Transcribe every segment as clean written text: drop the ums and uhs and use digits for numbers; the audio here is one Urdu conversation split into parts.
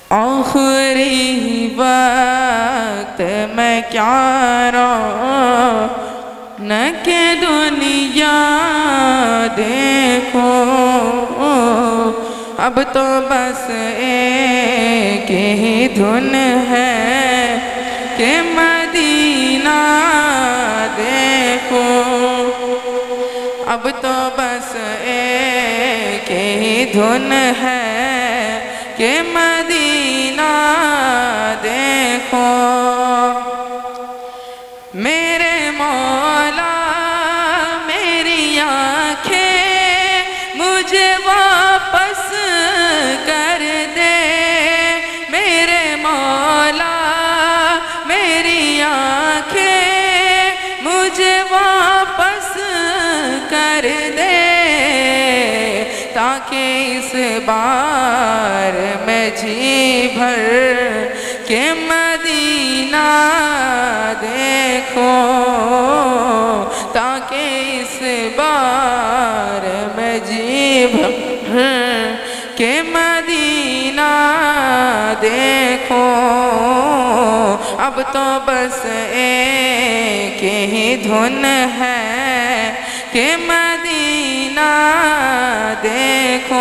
آخری وقت میں کیا رونق دنیا دیکھو، اب تو بس ایک ہی دھن ہے کہ مدینہ دیکھو، اب تو بس ایک ہی دھن ہے کہ مدینہ دیکھو۔ میرے مولا میری آنکھیں مجھے واپس کر دے، میرے مولا میری آنکھیں مجھے واپس کر دے، تاکہ اس بار میں جی بھر کے مدینہ دیکھو، تاکہ اس بار میں جی بھر کے مدینہ دیکھو، اب تو بس ایک ہی دھن ہے کہ مدینہ دیکھو،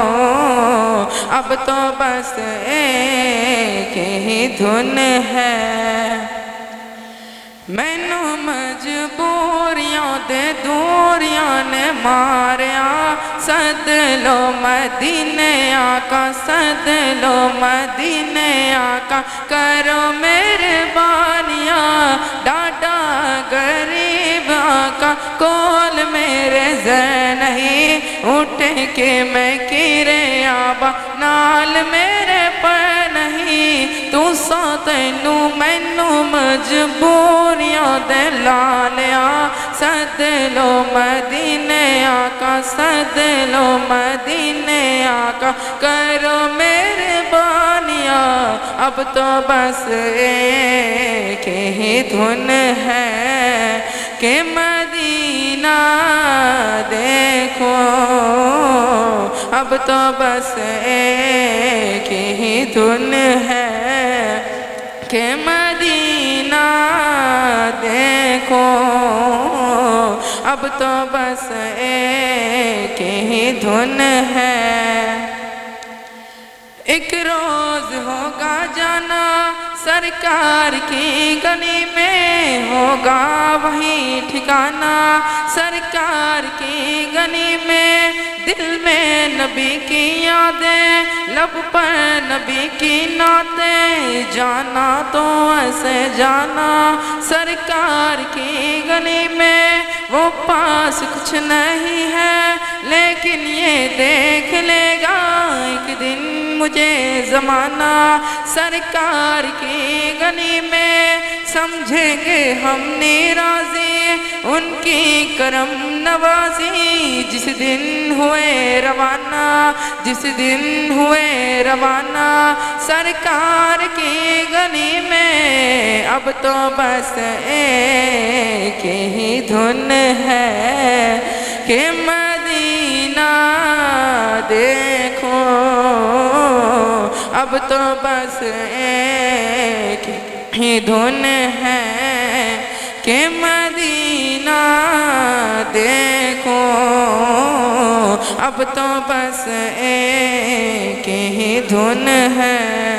اب تو بس ایک ہی دھن ہے۔ مینوں مجبوریاں دے دوریاں نے ماریا، سد لو مدینے آقا، سد لو مدینے آقا، کرو مہربانیاں، ڈاڈا غریب آقا کول میرے زین نہیں، اٹھ کے میں کرے آبا نال میرے پر نہیں، تو سا تینوں مینوں مجبوریاں دے لالیا، سد لو مدینے آقا، سد لو مدینے آقا، کرو مہربانیاں، اب تو بس ایک ہی دھن ہے کہ مدینہ دیکھو، اب تو بس ایک ہی دھن ہے کہ مدینہ دیکھو، اب تو بس ایک ہی دھن ہے۔ ایک روز ہوگا جانا سرکار کی گلی میں، ہوگا وہی ٹھکانہ سرکار کی گلی میں، دل میں نبی کی یادیں، لب پر نبی کی نعتیں، جانا تو ایسے جانا سرکار کی گلی میں، وہ پاس کچھ نہیں ہے لیکن یہ دیکھ لے گا ایک دن مجھے زمانہ، سرکار کی گلی میں سمجھیں گے ہم نیرازی ان کی کرم نوازی، جس دن ہوئے روانہ، جس دن ہوئے روانہ سرکار کی گلی میں، اب تو بس ایک ہی دھن ہے کہ مدینہ دیکھو، اب تو بس ایک ہی دھن ہے کہ مدینہ دیکھو، اب تو بس ایک ہی دھن ہے۔